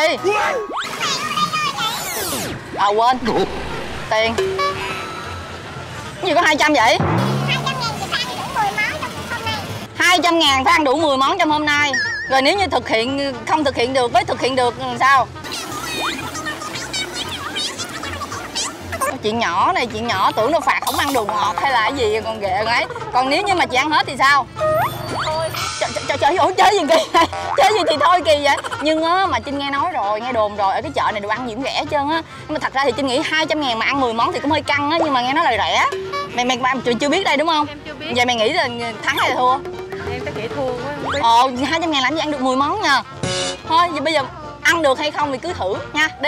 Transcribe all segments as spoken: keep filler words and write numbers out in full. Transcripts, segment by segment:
đi. À quên. Tiền. Cái gì có hai trăm vậy? hai trăm ngàn phải ăn đủ mười món trong hôm nay. Rồi nếu như thực hiện không thực hiện được với thực hiện được làm sao? Chuyện nhỏ này, chuyện nhỏ tưởng đâu phạt không ăn đồ ngọt hay là cái gì còn ghệ ấy. Còn nếu như mà chị ăn hết thì sao? Trời trời trời ủa chơi gì kỳ vậy? Chơi gì thì thôi kỳ vậy. Nhưng á mà Trinh nghe nói rồi, nghe đồn rồi ở cái chợ này đồ ăn gì cũng rẻ hết trơn á. Nhưng mà thật ra thì Trinh nghĩ hai trăm ngàn mà ăn mười món thì cũng hơi căng á, nhưng mà nghe nói là rẻ. Mày mày, mày chưa biết đây đúng không? Em chưa biết. Vậy mày nghĩ là thắng hay là thua? Em có nghĩ thua quá. Ồ, hai trăm ngàn làm gì ăn được mười món nha. Thôi vậy bây giờ ăn được hay không thì cứ thử nha, đi.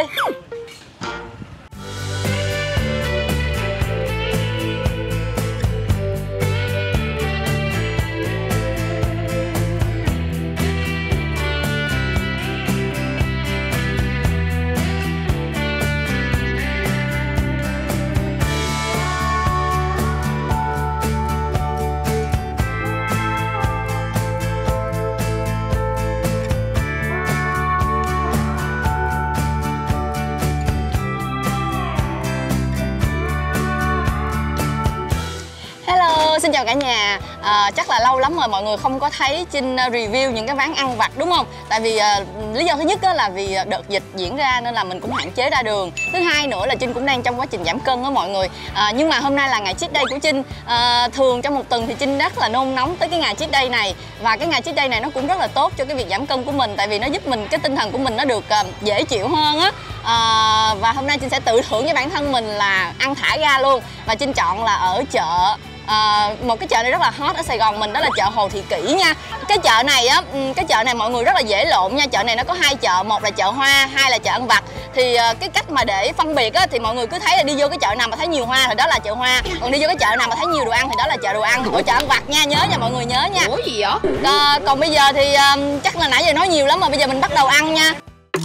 Xin chào cả nhà. À, chắc là lâu lắm rồi mọi người không có thấy Trinh review những cái quán ăn vặt đúng không? Tại vì à, lý do thứ nhất là vì đợt dịch diễn ra nên là mình cũng hạn chế ra đường. Thứ hai nữa là Trinh cũng đang trong quá trình giảm cân đó mọi người. À, nhưng mà hôm nay là ngày cheat day của Trinh. À, thường trong một tuần thì Trinh rất là nôn nóng tới cái ngày cheat day này. Và cái ngày cheat day này nó cũng rất là tốt cho cái việc giảm cân của mình. Tại vì nó giúp mình, cái tinh thần của mình nó được uh, dễ chịu hơn á. À, và hôm nay Trinh sẽ tự thưởng với bản thân mình là ăn thả ga luôn. Và Trinh chọn là ở chợ À, một cái chợ này rất là hot ở Sài Gòn mình, đó là chợ Hồ Thị Kỷ nha. Cái chợ này á, cái chợ này mọi người rất là dễ lộn nha. Chợ này nó có hai chợ, một là chợ hoa, hai là chợ ăn vặt. Thì cái cách mà để phân biệt á, thì mọi người cứ thấy là đi vô cái chợ nào mà thấy nhiều hoa thì đó là chợ hoa, còn đi vô cái chợ nào mà thấy nhiều đồ ăn thì đó là chợ đồ ăn. Ở chợ ăn vặt nha, nhớ nha mọi người, nhớ nha. Ủa gì vậy? À, còn bây giờ thì um, chắc là nãy giờ nói nhiều lắm mà bây giờ mình bắt đầu ăn nha.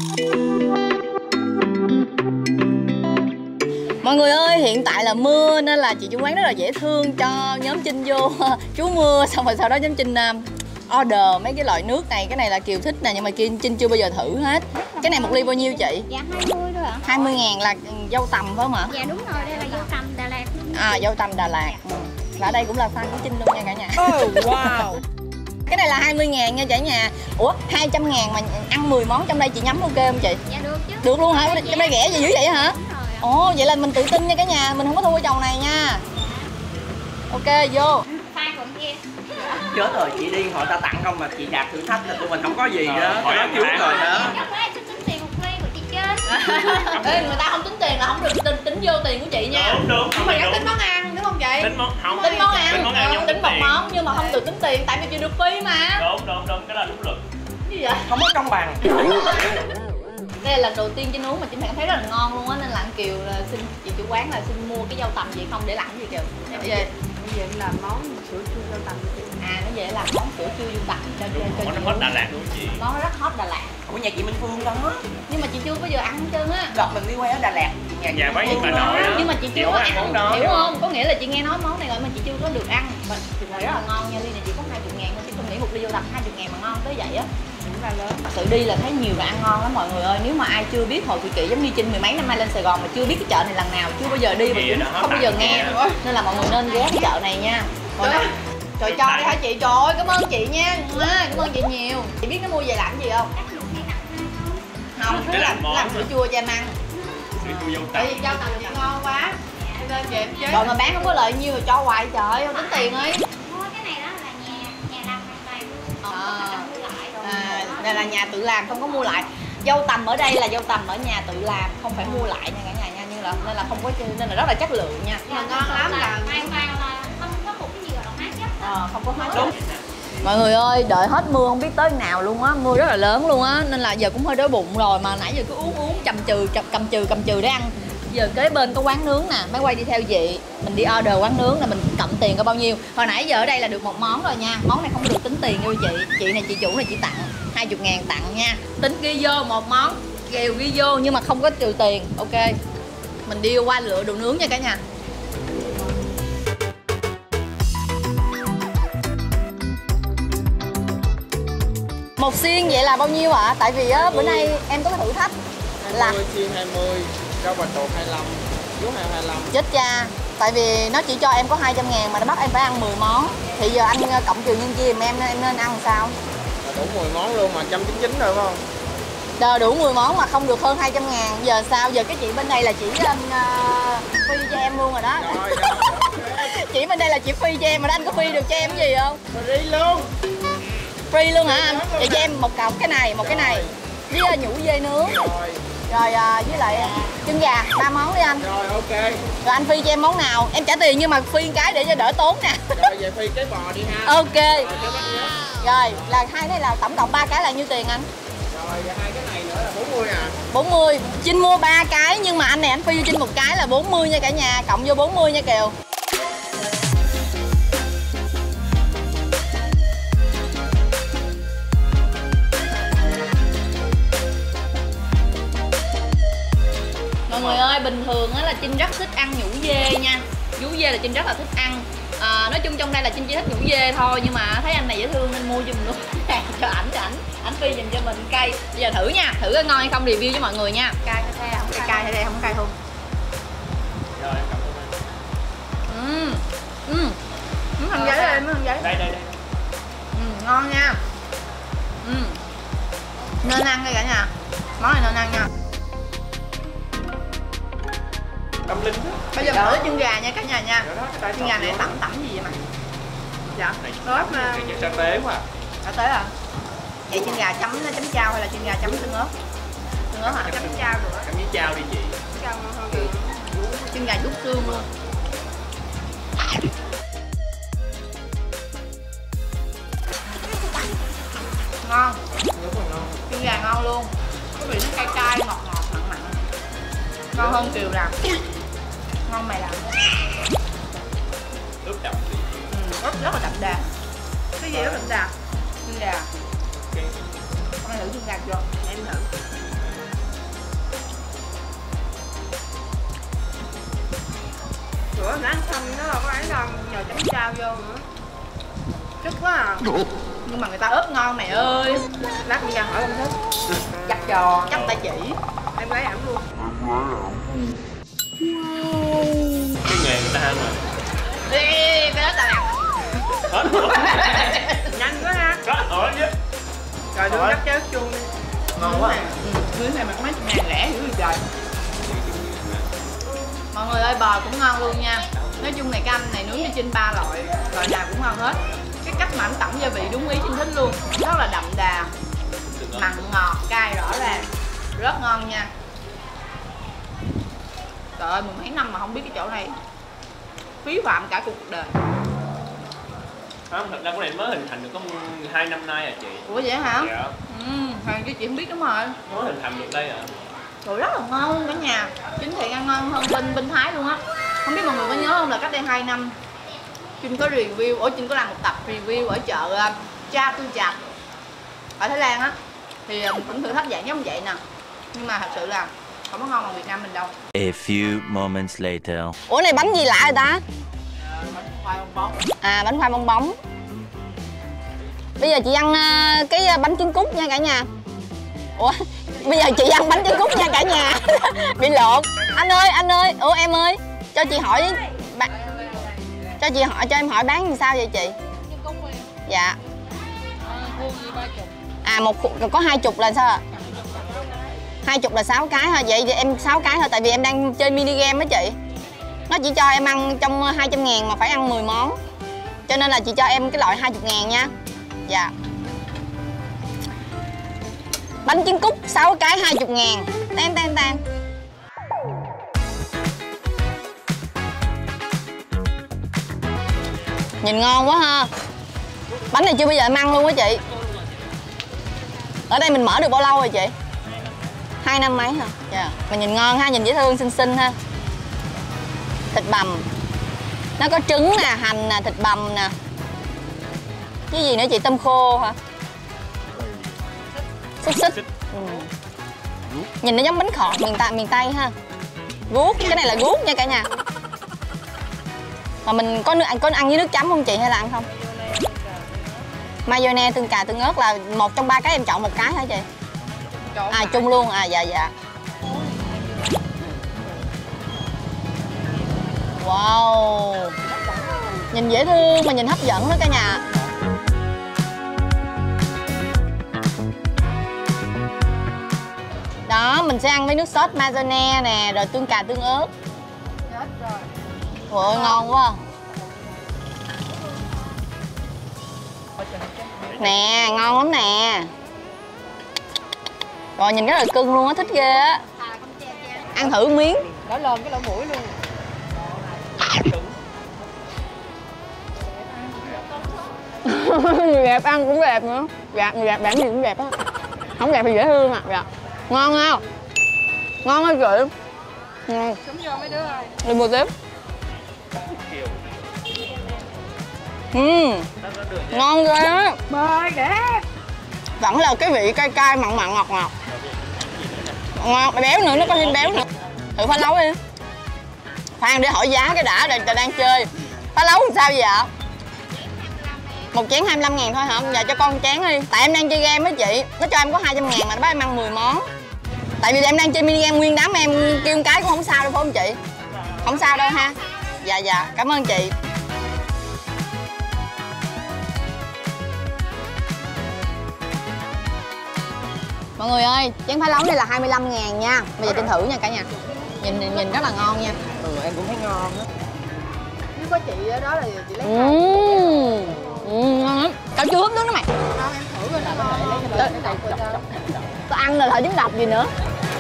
Mọi người ơi, hiện tại là mưa nên là chị chủ quán rất là dễ thương cho nhóm Trinh vô chú mưa. Xong rồi sau đó nhóm Trinh order mấy cái loại nước này. Cái này là Kiều thích nè, nhưng mà Trinh chưa bao giờ thử hết. Cái này một ly bao nhiêu chị? Dạ hai mươi thôi ạ. hai mươi ngàn là dâu tằm phải không ạ? Dạ đúng rồi, đây là dâu tằm Đà Lạt. À, dâu tằm Đà Lạt. Và ở đây cũng là fan của Trinh luôn nha cả nhà. Oh wow. Cái này là hai mươi ngàn nha cả nhà. Ủa, hai trăm ngàn mà ăn mười món trong đây chị nhắm ok không chị? Dạ được chứ. Được luôn hả? Trong đây rẻ gì dữ vậy hả? Ồ, vậy là mình tự tin nha cả nhà, mình không có thua cái chồng này nha. Ok, vô. Pha còn kia. Chết rồi, chị đi họ ta tặng không mà chị đạt thử thách là tụi mình không có gì đó. Cái đó trước rồi đó. Chắc phải em xin tính tiền một ly của chị chết. Ê, người ta không tính tiền là không được tính, tính vô tiền của chị nha. Đúng, đúng. Nhưng mà vẫn tính món ăn đúng không chị? Tính món không. Tính món ăn, tính món ăn ừ, tính một món nhưng mà không được tính tiền tại vì chị được free mà. Đúng, đúng, đúng, cái là đúng luật. Gì vậy? Không có công bằng. Đây là lần đầu tiên Trinh uống mà Trinh cảm thấy rất là ngon luôn á, nên là anh Kiều là xin chị chủ quán là xin mua cái dâu tằm gì không để làm gì Kiều? Em về bây giờ em làm món sữa chua dâu tằm. À, nó về làm món sữa chua dâu tằm cho cho cho Món chị nó hot uống. Đà Lạt đúng chị. Món nó rất hot Đà Lạt. Ủa nhà chị Minh Phương đó. Nhưng mà chị chưa bao giờ ăn hết trơn á. Đợt mình đi quay ở Đà Lạt. Nhà Dạ quán chị Bà Nội đó. Nhưng mà chị chưa Chị có không ăn ăn, món đó. hiểu không? Có nghĩa là chị nghe nói món này rồi mà chị chưa có được ăn. Mà chị thấy rất là ngon nha, ly này chỉ có hai mươi ngàn thôi, chị không nghĩ một ly dâu tằm hai mươi ngàn mà ngon tới vậy á. Cũng là lớn. Thật sự đi là thấy nhiều và ăn ngon lắm mọi người ơi. Nếu mà ai chưa biết Hồ Thị Kỷ giống như Trinh mười mấy năm nay lên Sài Gòn mà chưa biết cái chợ này lần nào, chưa bao giờ đi và Gì cũng đó, không bao giờ nghe, nên là mọi người nên ghé cái chợ này nha. Rồi nè. Trời cho đi hả chị? Trời ơi, cảm ơn chị nha. À, cảm ơn chị nhiều. Chị biết nó mua về làm gì không? Không, nó làm làm sữa chua cho em ăn. Sữa chua dâu Tại tằm. vì dâu tằm chị ngon quá. Em lên về em chế. Rồi mà bán không có lợi nhiêu rồi cho hoài trời, không tính tiền ấy. Mua cái này đó là nhà nhà làm hoàn toàn luôn. À, Mua lại rồi. à, đây là nhà tự làm không có mua lại. Dâu tằm ở đây là dâu tằm ở nhà tự làm, không phải mua lại nha cả nhà nha, như là nên là không có nên là rất là chất lượng nha. Mà ngon lắm là hoàn toàn là không có một cái gì gọi là hóa chất. Ờ, không có hóa chất. Mọi người ơi, đợi hết mưa không biết tới nào luôn á, mưa rất là lớn luôn á, nên là giờ cũng hơi đói bụng rồi mà nãy giờ cứ uống uống chầm chừ chầm cầm chừ cầm chừ để ăn. Giờ kế bên có quán nướng nè, máy quay đi theo chị, mình đi order quán nướng là mình cộng tiền có bao nhiêu. Hồi nãy giờ ở đây là được một món rồi nha, món này không được tính tiền đâu chị. Chị này chị chủ này chị tặng hai mươi ngàn tặng nha. Tính ghi vô một món, kèo ghi vô nhưng mà không có trừ tiền, ok. Mình đi qua lựa đồ nướng nha cả nhà. Một Một xiên vậy là bao nhiêu ạ? À? Tại vì á, bữa nay em có cái thử thách là hai mươi xiên hai mươi, rau bạch tuộc hai mươi lăm, vú heo hai mươi lăm. chết cha. Tại vì nó chỉ cho em có hai trăm ngàn mà nó bắt em phải ăn mười món. Thì giờ anh cộng trừ nhân chia mà em em nên ăn làm sao? Đủ mười món luôn mà một trăm chín mươi chín rồi phải không? Đờ, đủ mười món mà không được hơn hai trăm ngàn. Giờ sao? Giờ cái chị bên đây là chỉ uh, free cho em luôn rồi đó. Rồi, Chị bên đây là chị free cho em mà đó, anh có free được cho em gì không? free luôn. Free luôn hả anh? Vậy cho em một cọc cái này, một cái này với uh, nhũ dê nướng. Rồi. Rồi uh, với lại uh, trứng gà, ba món đi anh. Rồi ok. Rồi anh free cho em món nào? Em trả tiền nhưng mà free cái để cho đỡ tốn nè. Rồi về phi cái bò đi ha. Ok. Rồi cái bánh nhé. Rồi là hai thế là tổng cộng ba cái là nhiêu tiền anh? Rồi và hai cái này nữa là bốn mươi à. bốn mươi. Trinh mua ba cái nhưng mà anh này anh free cho Trinh một cái là bốn mươi nha cả nhà, cộng vô bốn mươi nha Kiều. Mọi người ơi, bình thường á là Trinh rất thích ăn nhũ dê nha. Nhũ dê là Trinh rất là thích ăn. À, nói chung trong đây là Trinh chỉ thích nhũ dê thôi, nhưng mà thấy anh này dễ thương nên mua giùm luôn. cho ảnh cho ảnh ảnh phi dùm cho mình cây. Bây giờ thử nha, thử có ngon hay không review với mọi người nha. Cay hay the không? Cay cay hay the không cay không? Rồi em cầm lên. Ừm. Ừm. Miếng hành giấy đây, miếng hành giấy. Đây đây đây. Ừm, ngon nha. Ừm. Nên ăn đây cả nhà. Món này nên ăn nha. Tâm linh đó. Bây giờ thử chân gà nha cả nhà nha. Đó, Chân gà này tẩm tẩm gì vậy mày? Dạ. Ớt mà. Cái sa tế quá. Đã tới à? Vậy chân gà chấm chấm chao hay là chân gà chấm tương ớt? Tương ớt hả? Chấm chao được á. Chấm với chao đi chị. Chao ngon hơn được. Chân gà rút xương luôn. Ngon. Chân gà ngon luôn. Cái vị nó cay cay, ngọt ngọt, mặn mặn. Ngon hơn Kiều làm. Ngon mày làm. Ướp đậm. Ừ, ớt rất là đậm đà. Cái gì đó đậm đà? Chân gà. Con này thử chân gà chưa? Để em thử. Bữa nó ăn xong nó đâu có ấy đâu, nhờ chấm chao vô nữa. Chất quá à. Nhưng mà người ta ướp ngon mày ơi. Lát đi ra hỏi công thức. Chắc trò, chắc ta chỉ. Em lấy ẩm luôn. Cái nghề người ta ăn mà. Đi, cái đó là Hết rồi. Nhanh quá ha. Hết rồi chứ. Rồi đưa cắt chớ chuông đi. ngon quá. Ừ, dưới này mặt mấy ngàn rẻ dữ vậy trời. Mọi người ơi, bò cũng ngon luôn nha. Nói chung này cái anh này nướng cho Trinh ba loại, loại nào cũng ngon hết. Cái cách mà anh tẩm gia vị đúng ý Trinh thích luôn, rất là đậm đà, mặn ngọt cay rõ ràng, rất ngon nha. Trời ơi, mười mấy năm mà không biết cái chỗ này, phí phạm cả cuộc đời. Không, thật ra cái này mới hình thành được có hai năm nay à chị. Ủa vậy hả? Dạ. Ừ, hàng chứ chị không biết đúng rồi. Mới hình thành được đây à. Trời, rất là ngon luôn cả nhà. Chính thì ăn ngon hơn bên bên Thái luôn á. Không biết mọi người có nhớ không là cách đây hai năm Trinh có review, ủa Trinh có làm một tập review ở chợ uh, Cha Tư Chặt ở Thái Lan á. Thì uh, cũng thử thách dạng giống vậy nè. Nhưng mà thật sự là không có ngon bằng Việt Nam mình đâu. A few moments later. Ủa này bánh gì lạ vậy ta? Bánh khoai bong bóng. À, bánh khoai bong bóng. Bây giờ chị ăn uh, cái uh, bánh trứng cút nha cả nhà. Ủa, bây giờ chị ăn bánh trứng cút nha cả nhà. Bị lộn. Anh ơi, anh ơi, ủa em ơi, cho chị hỏi ba... cho chị hỏi cho em hỏi bán làm sao vậy chị? Dạ. À, một có hai chục là sao ạ? Hai chục là sáu cái thôi. Vậy thì em sáu cái thôi, tại vì em đang chơi mini game á chị. Nó chỉ cho em ăn trong hai trăm ngàn mà phải ăn mười món. Cho nên là chị cho em cái loại hai mươi ngàn nha. Dạ. Bánh trứng cút sáu cái hai mươi ngàn. Tan tan tan. Nhìn ngon quá ha. Bánh này chưa bao giờ em ăn luôn á chị. Ở đây mình mở được bao lâu rồi chị? Hai năm mấy hả? Dạ. Mà nhìn ngon ha, nhìn dễ thương xinh xinh ha. Thịt bằm. Nó có trứng nè, hành nè, thịt bằm nè. Cái gì nữa chị? Tôm khô hả? Xúc xích. Ừ. Nhìn nó giống bánh khọt miền Tây, miền Tây ha. Guốc, cái này là guốc nha cả nhà. Mà mình có nước có ăn với nước chấm không chị hay là ăn không? Mayonnaise, tương cà, tương ớt là một trong ba cái em chọn một cái hả chị? Chọn À phải. chung luôn, à dạ dạ. Wow, nhìn dễ thương mà nhìn hấp dẫn đó cả nhà. Đó, mình sẽ ăn với nước sốt mayonnaise nè, rồi tương cà, tương ớt. Chết rồi. Trời ơi, ngon quá. Nè, ngon lắm nè. Rồi nhìn rất là cưng luôn á, thích ghê á. Ăn thử miếng. Đã lòm cái lỗ mũi luôn. Người đẹp ăn cũng đẹp nữa. Dạ, người đẹp bản gì cũng đẹp á. Không đẹp thì dễ thương à. Dạ. Ngon không? Ngon hả chị? Ngon. Súng vô mấy đứa ơi. Đi mua tiếp. Uhm, ngon ghê á. Bơi đẹp. Vẫn là cái vị cay cay mặn mặn ngọt ngọt. Ngon, béo nữa, nó có thêm béo nữa. Thử phá lấu đi. Khoan để hỏi giá cái đã, rồi đang chơi. Phá lấu làm sao vậy ạ? Một chén hai mươi lăm ngàn thôi hả? Dạ cho con chén đi. Tại em đang chơi game á chị. Nó cho em có hai trăm ngàn mà nó bắt em ăn mười món. Tại vì em đang chơi mini game nguyên đám em kêu một cái cũng không sao đâu phải không chị? Không sao đâu ha. Dạ dạ, cảm ơn chị. Mọi người ơi, chén phá lấu này là hai mươi lăm ngàn nha. Bây giờ Trinh thử nha cả nhà. Nhìn nhìn rất là ngon nha. Ừ, em cũng thấy ngon đó. Nếu có chị ở đó là chị lấy Uhm. Uhm, ngon lắm. Tao chưa húp nước đó mày. không em thử rồi nó ngon. Trời. Tao ăn là thợ chứng độc gì nữa.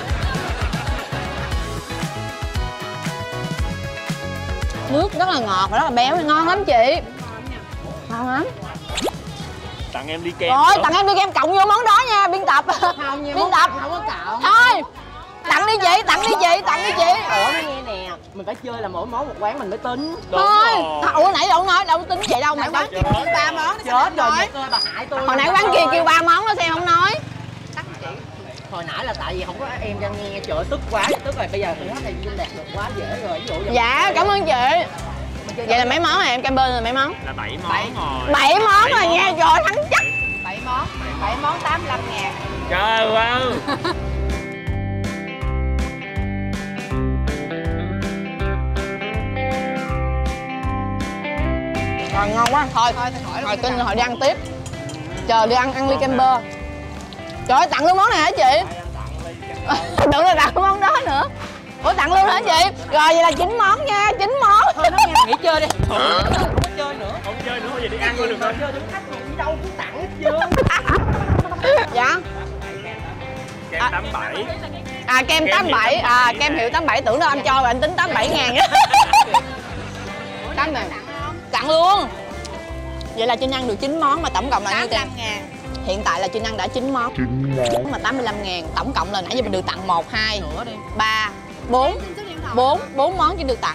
Nước rất là ngọt và rất là béo, ngon lắm chị. Ngon lắm. Tặng em đi kem. Rồi, tặng em đi kem cộng vô món đó nha, biên tập. Không, nhiều biên món tập. không có cạo. Thôi. Tặng đi chị, tặng đi chị, tặng đi chị. Ủa nói nghe nè, mình phải chơi là mỗi món một quán mình mới tính. Đúng Thôi. rồi. Ủa nãy đâu nói, đâu tính vậy đâu, mày quán Chị kêu ba món Chết rồi, Nhật ơi bà hại tôi. hồi nãy quán kia kêu ba món đó xem không nói. Hồi nãy là tại vì không có em đang nghe, trời ơi, tức quá, tức rồi bây giờ thử thách này Vinh đạt được quá dễ rồi. Ví dụ như Dạ, cảm ơn chị. Vậy là mấy món này em cam bên là mấy món? Là bảy món rồi. bảy món rồi nha, trời thắng chắc. bảy món. bảy món tám mươi lăm ngàn. Trời ơi. Rồi ngon quá. Thôi, thôi, thôi kênh hồi đi ăn tiếp. Chờ đi ăn ăn ly kem bơ. Trời ơi, tặng luôn món này hả chị? Đừng là tặng món đó nữa. Ủa tặng luôn hả chị? Rồi vậy là chín món nha, chín món. thôi nói nghe nghỉ chơi đi. Không có chơi nữa. Không chơi nữa, bây giờ đi ăn luôn được rồi. Chơi thử thách gì đi đâu cũng tặng hết trơn. Dạ. Kem tám bảy. À kem tám bảy, à kem hiệu tám bảy, tưởng đâu anh cho rồi anh tính tám mươi bảy ngàn á. Tám ngàn. Tặng luôn. Vậy là Trinh ăn được chín món mà tổng cộng là nhiêu tiền? ngàn. Hiện tại là Trinh ăn đã chín món. Mà tám mươi lăm ngàn, tổng cộng là nãy giờ mình được tặng một, hai, ba, bốn, bốn, bốn món chỉ được tặng.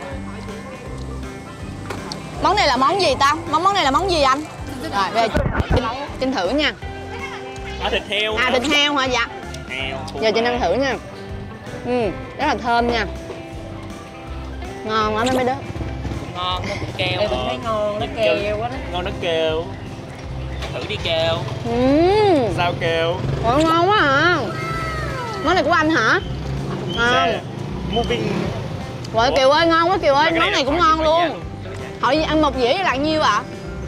Món này là món gì ta? Món món này là món gì anh? Rồi bây giờ Trinh, Trinh thử nha. À, thịt heo. À thịt heo hả? Dạ. Heo. Giờ Trinh ăn thử nha. Ừ, rất là thơm nha. Ngon lắm mấy đứa. Ngon, nó cũng kêu. Em cũng thấy ngon, nó Kêu. kêu quá đó. Ngon nó kêu. Thử đi kêu. Uhm. Sao kêu? Ủa, ngon quá à. Món này của anh hả? À. Moving. Rồi Kiều ơi, ngon quá Kiều ơi, Cái món này cũng hỏi ngon gì luôn. vậy? Hỏi ăn một dĩa là nhiêu ạ? À?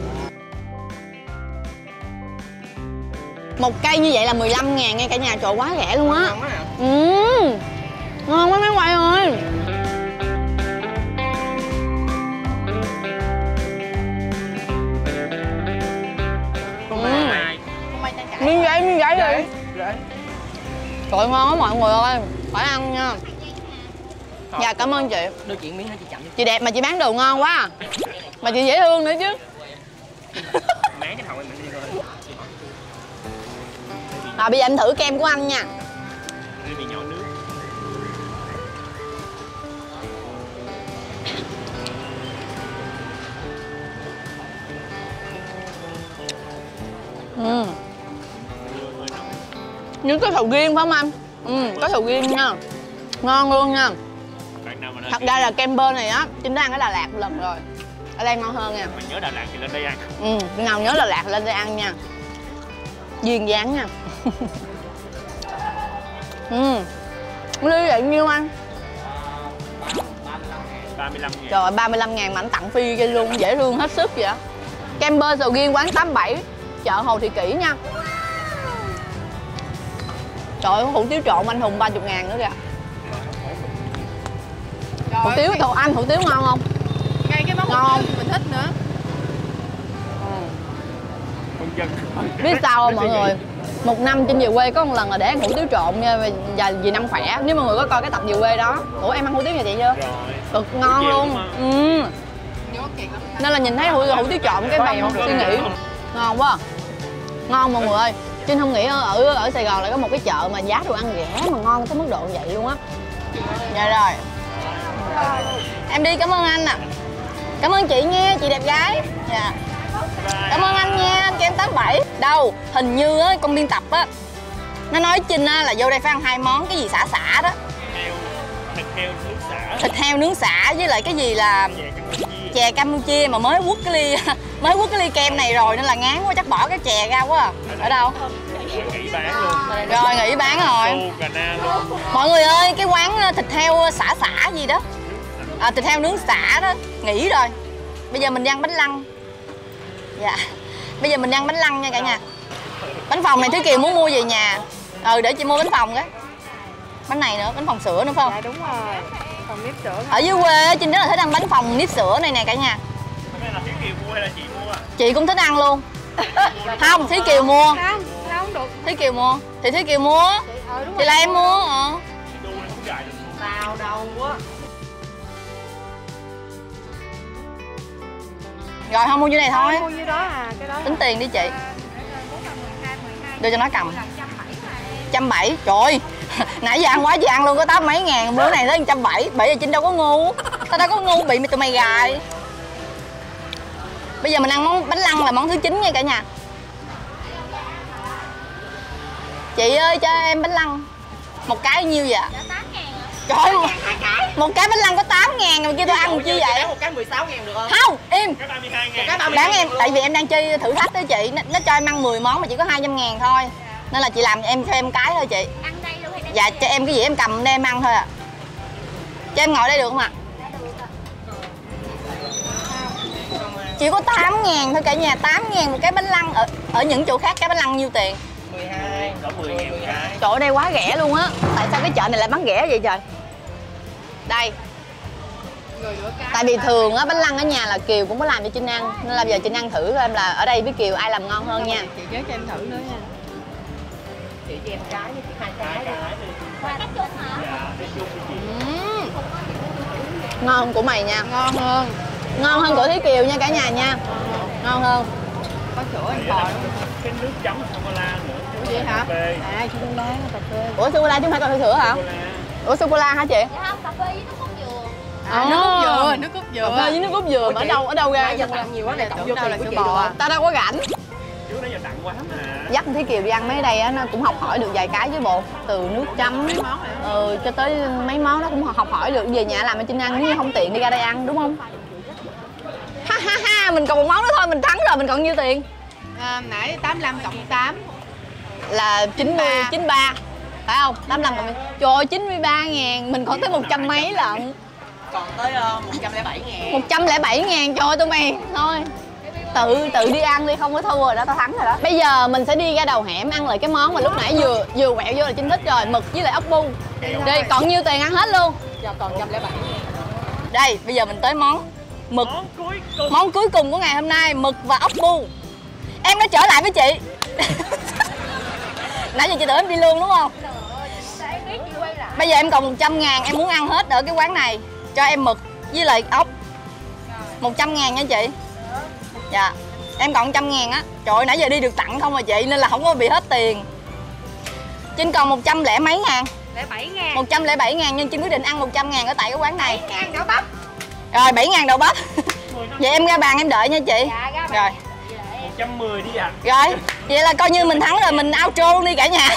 Một cây như vậy là mười lăm ngàn nghe cả nhà, trời quá rẻ luôn á. Ngon quá à. Ừ. Ngon quá mấy quay ơi. Không Ừ. ai. Miếng giấy, miếng giấy đi. Đấy. Trời ơi, ngon quá mọi người ơi. Phải ăn nha. Dạ cảm ơn chị. Đưa chuyện miếng hả chị chậm. Chị đẹp mà chị bán đồ ngon quá à. Mà chị dễ thương nữa chứ. Máng cái thầu em đi thôi. À bây giờ em thử kem của anh nha. Đi bị nhỏ nước. Ừ. Như có sầu riêng phải không anh? Ừ, có sầu riêng nha. Ngon luôn nha. Bạn nào mà Thật ra là kem bơ này á, Trinh đã ăn ở Đà Lạt một lần rồi. Ở đây ngon hơn nha. Mình nhớ Đà Lạt thì lên đây ăn. Ừ, nào nhớ Đà Lạt lên đây ăn nha. Duyên dáng nha. Ừ. Ly vậy nhiêu anh? ba mươi lăm ngàn. Trời ơi, ba mươi lăm ngàn mà anh tặng free cho luôn, dễ thương hết sức vậy. Kem bơ sầu riêng quán tám mươi bảy, chợ Hồ Thị Kỷ nha. Trời ơi, hủ tiếu trộn anh Hùng ba mươi ngàn nữa kìa. Trời Hủ tiếu, đồ anh hủ tiếu ngon không? ngay cái món Ngon. hủ tiếu mình thích nữa. Công dân. Biết sao không mọi người? Một năm Trinh về quê có một lần là để ăn hủ tiếu trộn nha, và vì năm khỏe. Nếu mọi người có coi cái tập về quê đó. Ủa em ăn hủ tiếu nhà chị chưa? Rồi. Cực ngon luôn. Ừ. Nhớ kiệt lắm. Nên là nhìn thấy hủ, hủ tiếu trộn cái mày suy nghĩ ngon quá. Ngon mọi người ơi. Trinh không nghĩ ở ở Sài Gòn lại có một cái chợ mà giá đồ ăn rẻ mà ngon tới mức độ như vậy luôn á. Dạ rồi. Em đi, cảm ơn anh ạ. À. Cảm ơn chị nha, chị đẹp gái. Dạ. Cảm ơn anh nha, anh Kem tám mươi bảy. Đâu, hình như á, con biên tập á, nó nói Trinh á là vô đây phải ăn hai món, cái gì xả xả đó. Heo, thịt heo nướng xả. Thịt heo nướng xả với lại cái gì là chè Campuchia mà mới quất cái ly mới quất cái ly kem này rồi nên là ngán quá, chắc bỏ cái chè ra quá à. Ở đâu? Nghỉ bán luôn. Rồi nghỉ bán rồi. Su cà na luôn. Mọi người ơi, cái quán thịt heo xả xả gì đó, à, thịt heo nướng xả đó nghỉ rồi. Bây giờ mình đi ăn bánh lăng. Dạ. Bây giờ mình đi ăn bánh lăng nha cả nhà. Bánh phồng này Thúy Kiều muốn mua về nhà. Ừ, để chị mua bánh phồng cái. Bánh này nữa, bánh phồng sữa nữa phải không? Dạ đúng rồi. Còn nếp sữa. Ở dưới quê Trinh rất là thích ăn bánh phồng nếp sữa này nè cả nhà. Cái này là Thúy Kiều mua hay là chị mua? Chị cũng thích ăn luôn. Không, Thúy Kiều mua. Không, không được. Thúy Kiều mua. Thì Thúy Kiều mua. Ờ đúng Thì là em mua. Ờ. Đu nó cũng dài được. Tao đâu quá. Rồi không mua như này thôi. Mua như đó à, cái đó. Tính tiền đi chị. Đưa cho nó cầm. Trăm bảy. Trời ơi. Nãy giờ ăn quá chị ăn luôn có tám mấy ngàn. Bữa này tới trăm bảy. Bởi vì Trinh đâu có ngu. Tao đâu có ngu bị tụi mày gài. Bây giờ mình ăn món bánh lăng là món thứ chín nha cả nhà. Chị ơi cho em bánh lăng. Một cái nhiêu vậy? Trời ơi, một, một cái bánh lăng có tám ngàn mà kia tôi ăn chi vậy? Một cái mười sáu ngàn được không? Không, im. Cái ba mươi hai ngàn. Cái ba mươi Đáng em, tại vì em đang chơi thử thách đó chị. Nó, nó cho em ăn mười món mà chỉ có hai trăm ngàn thôi. Nên là chị làm em cho em cái thôi chị. Ăn đây luôn hay Dạ cho em cái gì em cầm để em ăn thôi à. Cho em ngồi đây được không ạ? Chỉ có tám ngàn thôi cả nhà, tám ngàn một cái bánh lăng. Ở, ở những chỗ khác cái bánh lăng nhiêu tiền? mười hai. Có mười ngàn một cái. Chỗ ở đây quá rẻ luôn á. Tại sao cái chợ này lại bán rẻ vậy trời? Đây. Rồi rửa cá. Tại vì thường á bánh lăng ở nhà là Kiều cũng có làm cho Trinh ăn. Nên là giờ Trinh ăn thử coi em là ở đây với Kiều ai làm ngon hơn nha. Chị nhớ cho em thử nữa nha. Chị cho em cái với chị hai cái đi. Uhm. Ngon hơn của mày nha. Ngon hơn. Ngon hơn của Thúy Kiều nha cả nhà nha. Ngon hơn. Có sữa anh bò đúng không? Cái nước chấm sô cô la nữa. Vậy hả? Cà phê. À, chị cũng bán cà phê. Ủa sô cô la chứ không phải cà phê sữa hả? Sô cô la. Ủa sô cô la hả chị? Dạ không, cà phê với nước cốt dừa. À, nước cốt dừa, nước cốt dừa. Cà phê với nước cốt dừa mà ở đâu ở đâu ra? Nãy giờ tặng nhiều quá này cộng vô đâu là tiền của sữa chị bò được à? không? Tao đâu có rảnh. Chú nãy giờ tặng quá mà. Dắt Thúy Kiều đi ăn mấy đây á, nó cũng học hỏi được vài cái với bộ. Từ nước chấm Mấy món này. ừ, cho tới mấy món nó cũng học hỏi được. Về nhà làm cho Trinh ăn, nếu như không tiện đi ra đây ăn đúng không? Ha ha ha, mình còn một món nữa thôi, mình thắng rồi, mình còn nhiêu tiền? À, nãy tám mươi lăm cộng tám. Là chín mươi, chín mươi ba. Phải không? tám mươi lăm cộng. Trời ơi, chín mươi ba ngàn, mình còn tới một trăm mấy lận. Còn tới uh, một trăm lẻ bảy ngàn. một trăm lẻ bảy ngàn, trời ơi tụi mày. Thôi. Tự tự đi ăn đi, không có thua rồi đó, tao thắng rồi đó. Bây giờ mình sẽ đi ra đầu hẻm ăn lại cái món mà lúc nãy vừa vừa quẹo vô là Trinh thích rồi, mực với lại ốc bu. Đi, còn nhiêu tiền ăn hết luôn. Giờ còn một trăm lẻ bảy ngàn. Đây, bây giờ mình tới món mực. Món cuối cùng. Món cuối cùng của ngày hôm nay, mực và ốc bu. Em đã trở lại với chị. Nãy giờ chị tưởng em đi luôn đúng không? Bây giờ em còn một trăm ngàn, em muốn ăn hết ở cái quán này. Cho em mực với lại ốc. một trăm ngàn nha chị. Dạ. Em còn một trăm ngàn á. Trời ơi, nãy giờ đi được tặng không mà chị, nên là không có bị hết tiền. Trinh còn một trăm lẻ mấy ngàn. Lẻ bảy ngàn. một trăm lẻ bảy ngàn nhưng Trinh quyết định ăn một trăm ngàn ở tại cái quán này. bảy ngàn đậu bắp. Rồi bảy ngàn đậu bắp. Vậy em ra bàn em đợi nha chị. Dạ, ra bàn. Rồi. một trăm mười đi ạ. Rồi, vậy là coi như mình thắng rồi, mình outro luôn đi cả nhà.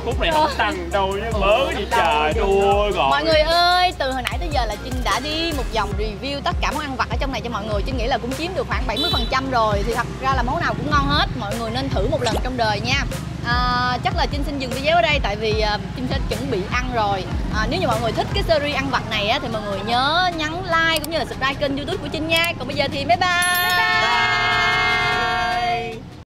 Phút này không tăng đâu chứ mớ gì trời đua gọi. Mọi người ơi, từ hồi nãy tới giờ là Trinh đã đi một vòng review tất cả món ăn vặt ở trong này cho mọi người. Trinh nghĩ là cũng chiếm được khoảng bảy mươi phần trăm rồi. Thì thật ra là món nào cũng ngon hết. Mọi người nên thử một lần trong đời nha. à, Chắc là Trinh xin dừng video ở đây. Tại vì uh, Trinh sẽ chuẩn bị ăn rồi. à, Nếu như mọi người thích cái series ăn vặt này á, thì mọi người nhớ nhấn like cũng như là subscribe kênh YouTube của Trinh nha. Còn bây giờ thì bye bye, bye, bye.